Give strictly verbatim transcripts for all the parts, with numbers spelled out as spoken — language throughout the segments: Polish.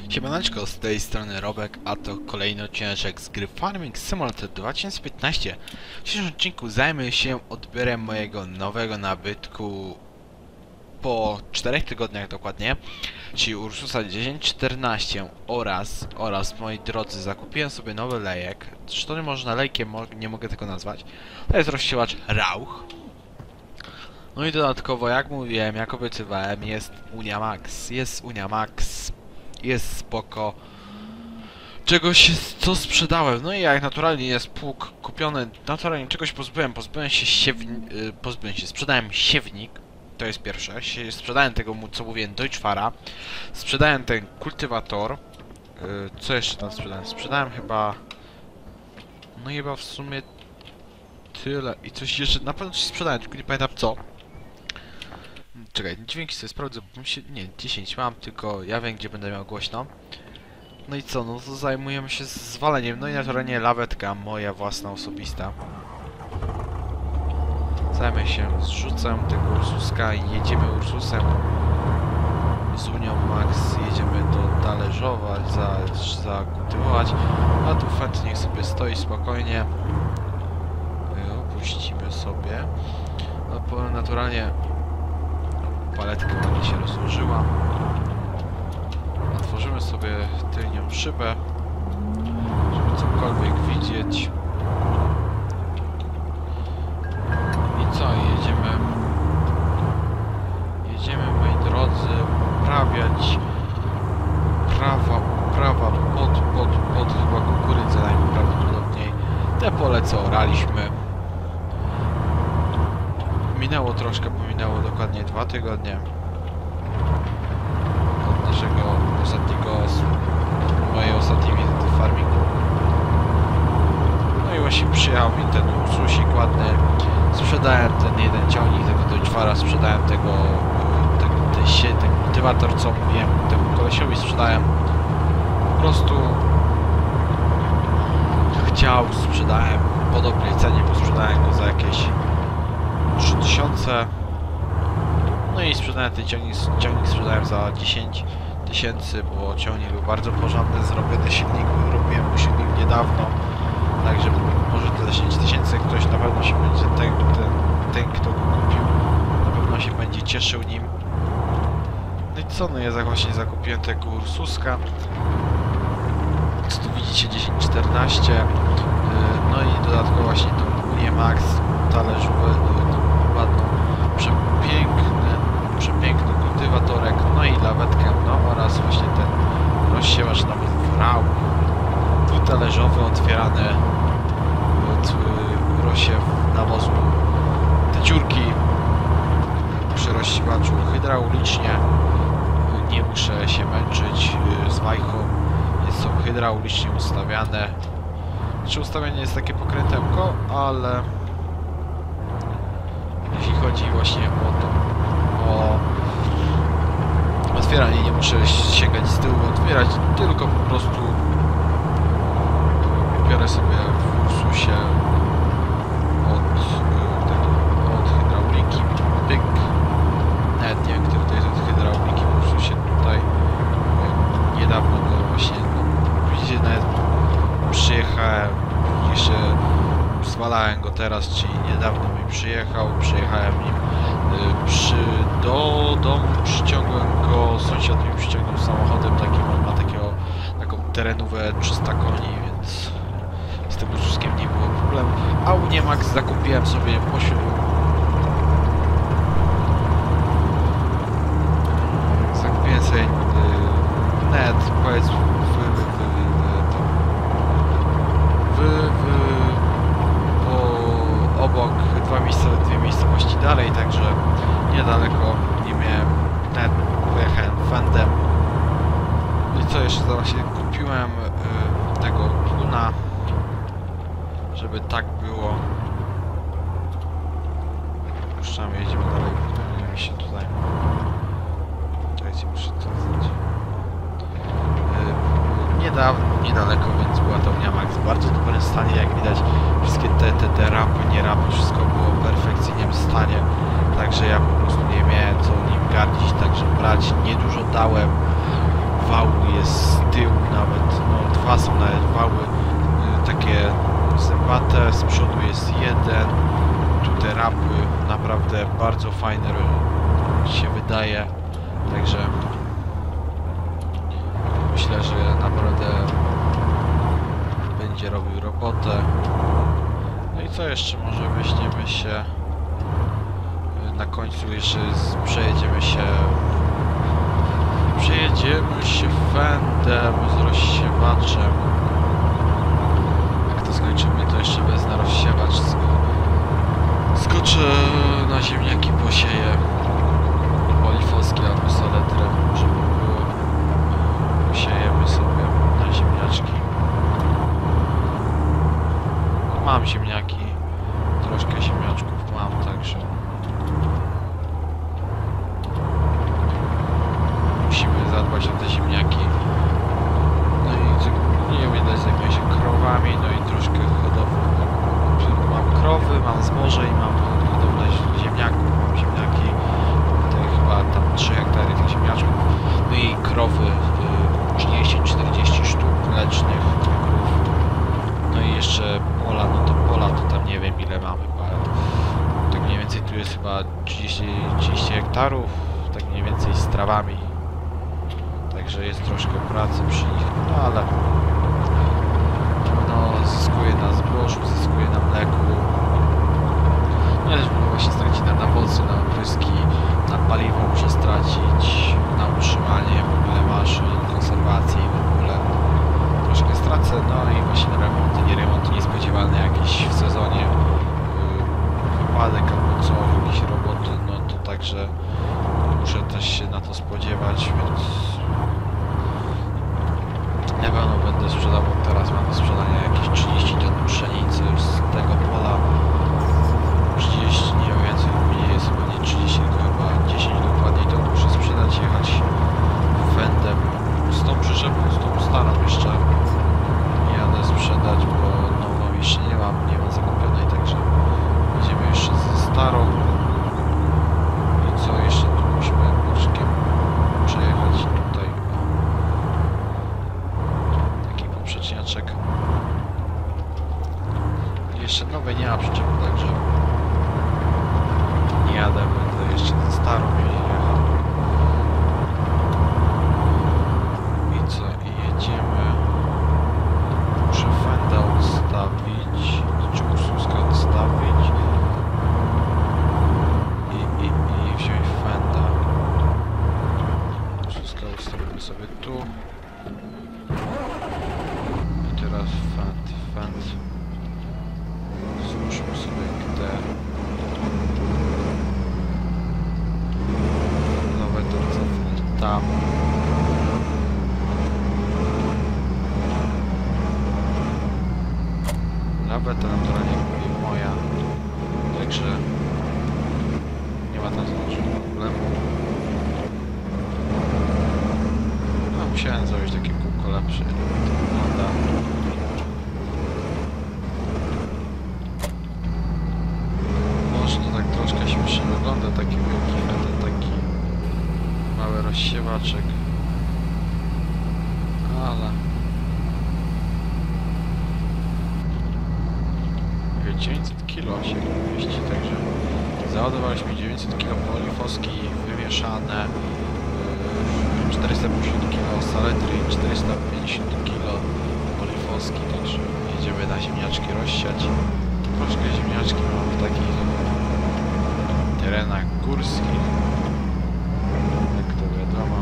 Siemaneczko, z tej strony Robek, a to kolejny odcinek z gry Farming Simulator dwa tysiące piętnaście. W dzisiejszym odcinku zajmę się odbiorem mojego nowego nabytku po czterech tygodniach dokładnie, czyli Ursusa dziesięć czternaście oraz, oraz moi drodzy, zakupiłem sobie nowy lejek. Zresztą nie można lejkiem, mo nie mogę tego nazwać. To jest rozsiewacz Rauch. No i dodatkowo, jak mówiłem, jak obiecywałem, jest Unia Max. Jest Unia Max. Jest spoko. Czegoś, co sprzedałem. No i jak naturalnie jest pług kupiony, naturalnie czegoś pozbyłem. Pozbyłem się siewni... Yy, pozbyłem się. Sprzedałem siewnik. To jest pierwsze. Sie sprzedałem tego, co mówiłem, Deutschfara. Sprzedałem ten kultywator. Yy, co jeszcze tam sprzedałem? Sprzedałem chyba... No chyba w sumie... Tyle. I coś jeszcze... Na pewno coś sprzedałem, tylko nie pamiętam co. Czekaj, dźwięki sobie sprawdzę, bo się... Nie, dziesięć mam, tylko ja wiem, gdzie będę miał głośno. No i co, no to zajmujemy się zwaleniem, no i naturalnie lawetka moja własna, osobista. Zajmę się zrzucem tego Ursuska i jedziemy Ursusem z Unią Max, jedziemy to talerzować, za, zakultywować, a tu Fent niech sobie stoi spokojnie. Opuścimy sobie. No, naturalnie paletka ładnie się rozłożyła. Otworzymy sobie tylnią szybę, żeby cokolwiek widzieć. I co? Jedziemy. Jedziemy, moi drodzy, uprawiać prawa, prawa pod, pod, pod chyba kukurydzę najprawdopodobniej. Te pole, co oraliśmy. Minęło troszkę, bo minęło dokładnie dwa tygodnie od naszego ostatniego, mojej ostatniej wizyty w farmingu. No i właśnie przyjechał mi ten Ursusik ładny. Sprzedałem ten jeden ciągnik tego Deutschfara, sprzedałem tego, ten, ten, ten, ten kultywator, co mówiłem, temu kolesiowi sprzedałem. Po prostu chciał, sprzedałem po dobrej cenie, bo sprzedałem go za jakieś trzy tysiące. No i sprzedałem ten ciągnik, ciągnik sprzedałem za dziesięć tysięcy, bo ciągnik był bardzo porządny, zrobiony silnik, robiłem mu silnik niedawno, także może te dziesięć tysięcy ktoś na pewno się będzie, ten, ten, ten kto go kupił, na pewno się będzie cieszył nim. No i co, no ja właśnie zakupiłem tego Ursuska, co tu widzicie, dziesięć czternaście, no i dodatkowo właśnie tą Unię Max, talerzowe, ładną, przepiękny, przepiękny kultywatorek, no i lawetkę, no oraz właśnie ten rozsiewacz nawozów Rauch, tu talerzowy otwierany od y, rozsiew nawozu, te dziurki przy rozsiewaczu hydraulicznie, nie muszę się męczyć y, z wajchą, są hydraulicznie ustawiane. Znaczy ustawienie jest takie pokrętełko, ale jeśli chodzi właśnie o to, o otwieranie, nie muszę sięgać z tyłu, otwierać, tylko po prostu biorę sobie w Ursusie od, tego, od hydrauliki, pyk, nawet nie wiem, kto tutaj jest od hydrauliki w Ursusie, tutaj niedawno go właśnie, no, widzicie, nawet przyjechałem, jeszcze zwalałem go teraz, czyli niedawno mi przyjechał, przyjechałem nim y, przy, do domu, przyciągłem go, sąsiad mi przyciągnął samochodem takim, on ma takiego, taką terenówę trzysta koni, więc z tym Ursuskiem nie było problemu. A Unię Max zakupiłem sobie pośród... Zakupiłem sobie y, net, powiedz, w, w, w, to, w, w, po, obok dwa miejsca, dwie miejscowości dalej, także niedaleko, nie miałem net, pojechałem Fendem. I co jeszcze, właśnie kupiłem y, tego Tuna, żeby tak było. Puszczamy, jedziemy dalej, mi się tutaj. Czekajcie, muszę to znać. Niedawno, niedaleko, więc była to Unia Max w bardzo dobrym stanie, jak widać. Wszystkie te, te, te rampy, nie rampy, wszystko było w perfekcyjnym stanie. Także ja po prostu nie miałem co nim gardzić, także brać niedużo dałem. wału jest z tyłu nawet, no dwa są nawet wały, y, takie zębate, z przodu jest jeden, tu te rapy, naprawdę bardzo fajne się wydaje, także myślę, że naprawdę będzie robił robotę. No i co jeszcze, może weźmiemy się na końcu, jeszcze z, przejedziemy się przejedziemy się Fendem z rozsiewaczem. Jak to skończymy, to jeszcze wezmę rozsiewacz, sk skoczę na ziemniaki, posieję polifoskie albo saletrę, żeby było. Posiejemy sobie na ziemniaczki. Mam ziemniaki, troszkę ziemniaczków mam, także musimy zadbać o te ziemniaki. No i nie wiem, zajmuję się krowami, no i troszkę hodowlą. Mam krowy, mam zboże i mam hodowlę ziemniaków, mam ziemniaki. Tutaj chyba tam trzy hektary tych ziemniaczków. No i krowy, trzydzieści czterdzieści sztuk mlecznych krów. No i jeszcze pola, no to pola to tam nie wiem ile mamy, ale tak mniej więcej tu jest chyba trzydzieści, trzydzieści hektarów, tak mniej więcej z trawami. Także jest troszkę pracy przy nich, no ale no zyskuje na zbożu, zyskuje na mleku. No ale właśnie straci na nawozy, na opryski, na paliwo muszę stracić, na utrzymanie w ogóle maszyn, konserwację i w ogóle troszkę stracę, no i właśnie na remonty, nie remonty niespodziewane jakieś w sezonie, yy, wypadek albo co, jakieś roboty, no to także muszę też się na to spodziewać, więc na pewno będę sprzedawał, teraz mam do sprzedania jakieś trzydzieści ton pszenicy z tego pola, trzydzieści, nie wiem, więcej, nie jest chyba nie trzydzieści, tylko chyba dziesięć dokładniej, to muszę sprzedać, jechać Fendem z tą przyczepą, z tą starą jeszcze jadę sprzedać, bo nową jeszcze nie mam, nie mam zakupionej, także będziemy jeszcze ze starą. I co jeszcze tu musimy boczkiem przejechać tutaj, taki poprzeczniaczek. Jeszcze nowej nie ma przyczepy, także nie jadę, będę jeszcze ze starą jechał. I co? I jedziemy. Muszę Fenda odstawić, czy Ursuska odstawić i, i, i wziąć Fenda. Ursuska ustawimy sobie tu. I teraz Fend, Fend. Złóżmy sobie te nowe to cofnę tam. Laweta naturalnie kupi moja, także nie ma tam żadnego problemu. No, musiałem zrobić takie kółko lepsze, jak to wygląda. Może to tak troszkę śmiesznie wygląda, taki wielki fender, taki mały rozsiewaczek, ale dziewięćset kilo się mieści, także załadowaliśmy dziewięćset kilo polifoski wymieszane, yy, czterysta pięćdziesiąt kilo saletry, czterysta pięćdziesiąt kilo polifoski, także jedziemy na ziemniaczki rozsiać. Troszkę ziemniaczki mam w takich terenach górskich, jak to wiadomo.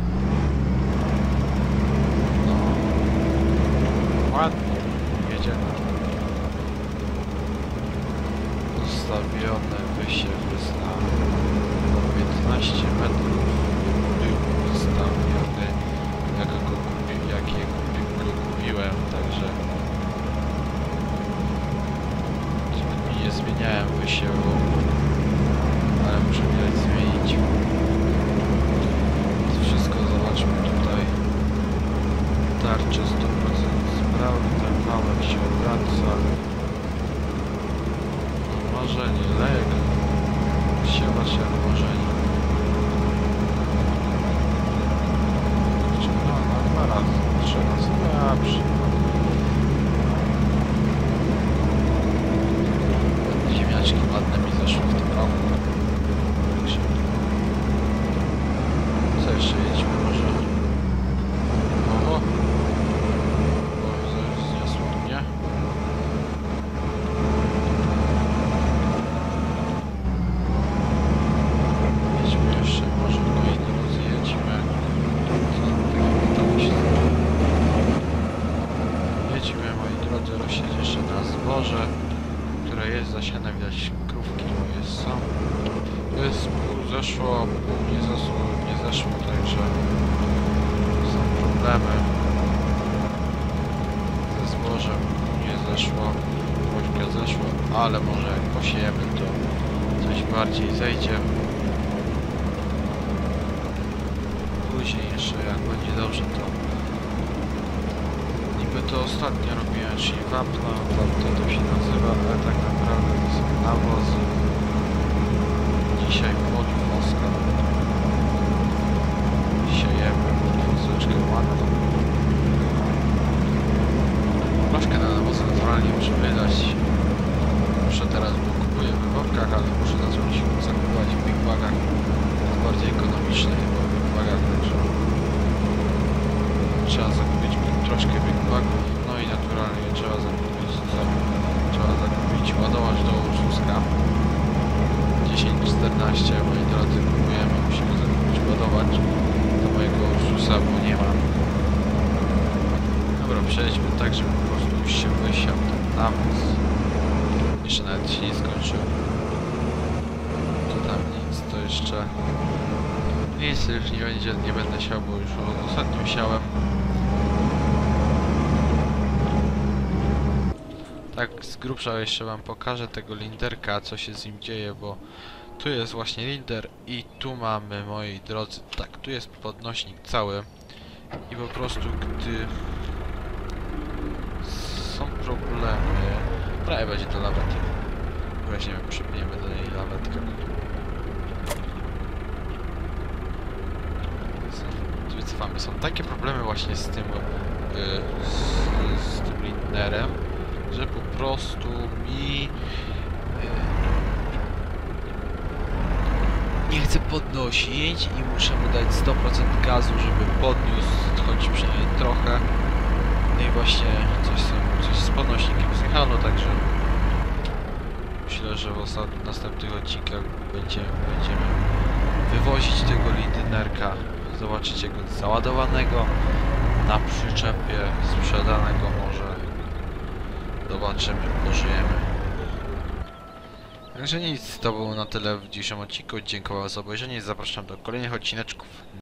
No, ładnie jedziemy. Ustawione wysiew jest na piętnaście metrów, był ustawiony, jak go, kupi, jak je kupi, go kupiłem, także nie zmieniałem wysiewu, ale muszę widać zmienić. Wszystko zobaczmy tutaj, tarcze sto procent sprawne, wałek się obraca. Marzenie, lejek, siewa się marzenie. No raz, trzy razy. Dobrze. Ziemniaczki ładne mi zeszły w tym roku. Także... Co jeszcze jedźmy może? Oho! O, zniosło mnie. Jedźmy jeszcze może, no i drodzy, jedźmy. Jedźmy, moi drodzy, rozsiedź jeszcze na zboże, które jest zasiane, widać krówki moje są. Jest pół zeszło, pół nie zeszło, nie zeszło, także są problemy ze zbożem, pół nie zeszło, troszkę zeszło, ale może jak posiejemy, to coś bardziej zejdzie. Później jeszcze jak będzie dobrze, to niby to ostatnio robiłem, czyli wapno, wapno to się nazywa, ale tak naprawdę to są nawozy. Dzisiaj podwoska. Siejemy podwoseczkę ładną. Troszkę na nawozy naturalnie muszę wydać. Muszę teraz, bo kupuję w workach, ale muszę zacząć zakupywać w big bagach. Jest bardziej ekonomiczne chyba w big bagach, także trzeba zakupić troszkę big bagów. No i naturalnie trzeba zakupić co? Trzeba zakupić ładować do Ursuska. dziesięć czternaście, moi drodzy, kupujemy, musimy zakupić ładować do mojego Ursusa, bo nie mam. Dobra, przejdźmy tak, żeby po prostu już się wysiał ten nawóz. Jeszcze nawet się nie skończył. To tam nic, to jeszcze... Nic już nie będzie, nie będę siał, bo już ostatnio siałem. Tak z grubsza jeszcze wam pokażę tego linderka, co się z nim dzieje, bo tu jest właśnie linder i tu mamy, moi drodzy, tak, tu jest podnośnik cały i po prostu gdy są problemy, prawie będzie to lawety, weźmiemy, przypniemy do niej lawetkę. Są, wycofamy, są takie problemy właśnie z tym, yy, z, z tym linderem, że po prostu mi yy, nie chcę podnosić i muszę mu dać sto procent gazu, żeby podniósł choć przynajmniej trochę. No i właśnie coś, z- coś z podnośnikiem zjechano, także myślę, że w ostatnich, następnych odcinkach będziemy, będziemy wywozić tego liderka, zobaczycie go załadowanego na przyczepie, sprzedanego może. Zobaczymy, pożyjemy. Także nic, to było na tyle w dzisiejszym odcinku. Dziękuję za obejrzenie i zapraszam do kolejnych odcineczków.